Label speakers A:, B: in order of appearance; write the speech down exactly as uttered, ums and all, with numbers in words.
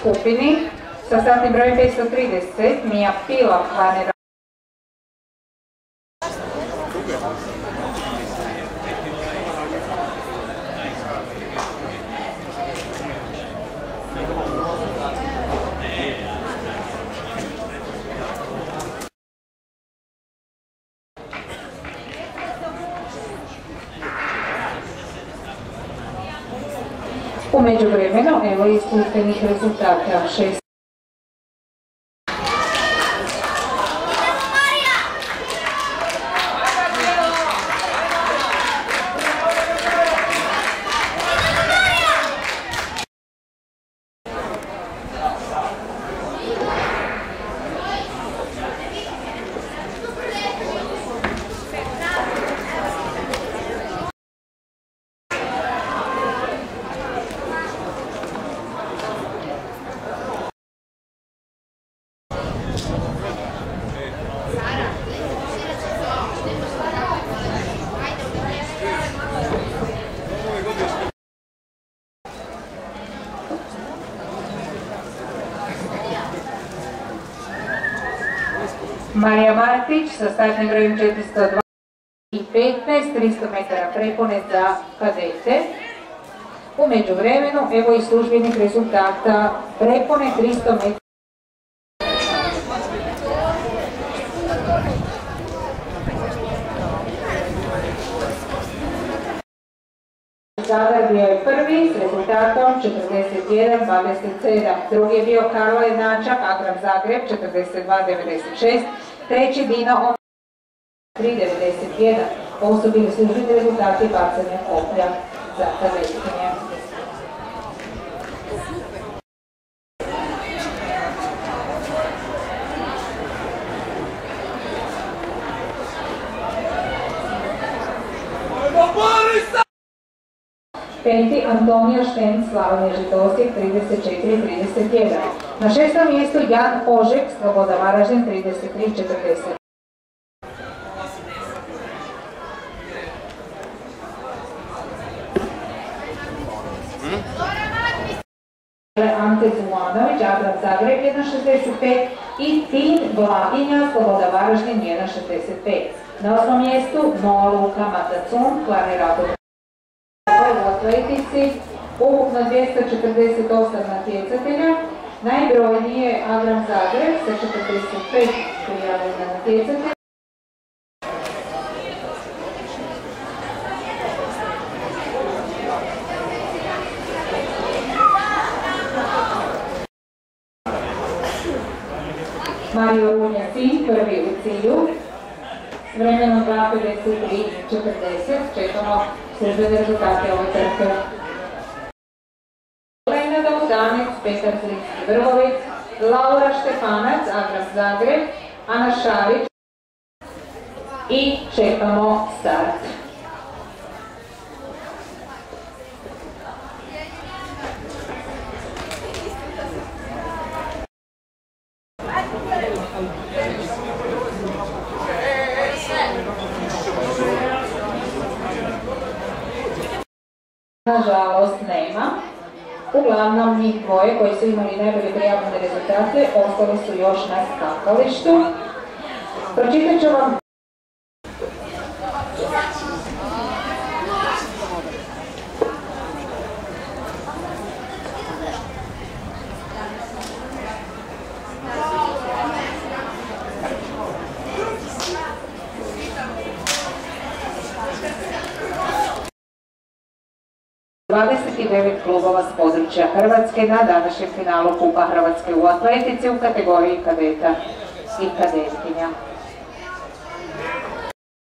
A: skupini sa startnim brojem petsto trideset Mija Pilak, Varner. U međuvremenu, evo iskustvenih rezultata šest. Marija Martić sa startnim brojem četiristo dvadeset i petnaest, tristo metara prepone za kadete. U međuvremenu, evo i službenih rezultata prepone tristo metara. Zadar bio je prvi s rezultatom četrdeset jedan dvadeset sedam, drugi je bio Karlo Jednačak, Agram Zagreb četrdeset dva devedeset šest, treći Dino tri devedeset jedan. Ovo su bili službeni rezultati bacanja koplja za kadetkinje. Peti Antonija Štenc, Slavonija Žitosik, trideset četiri trideset jedan. Na šestom mjestu Jan Ožek, Sloboda Varaždin, trideset tri četrdeset. Ante Zumanović, Agram Zagreb, jedan šezdeset pet i Tin Blaginja, Sloboda Varaždin, jedan šezdeset pet. Na osmom mjestu Noa Luka Matacun, Klarni Rado. U atletici ukupno dvjesto četrdeset osam natjecatelja, najbrojniji je Agram Zagreb sa četrdeset pet prijavljenih natjecatelja. Mario Runja-Sin, prvi u cilju, s vremenom dva pedeset tri četrdeset, čekamo službene rezultate ove trke. Lena Daudanec, Petar Zrinski Vrhović, Laura Štefanac, Agram Zagreb, Ana Šarić i čekamo start. Nažalost nema. Uglavnom njih dvoje koji su imali najbolje prijavljene rezultate ostali su još na skakalištu. Pročitat ću vam dvadeset devet klubova s područja Hrvatske na današnjem finalu Kupa Hrvatske u atletici u kategoriji kadeta i kadetkinja.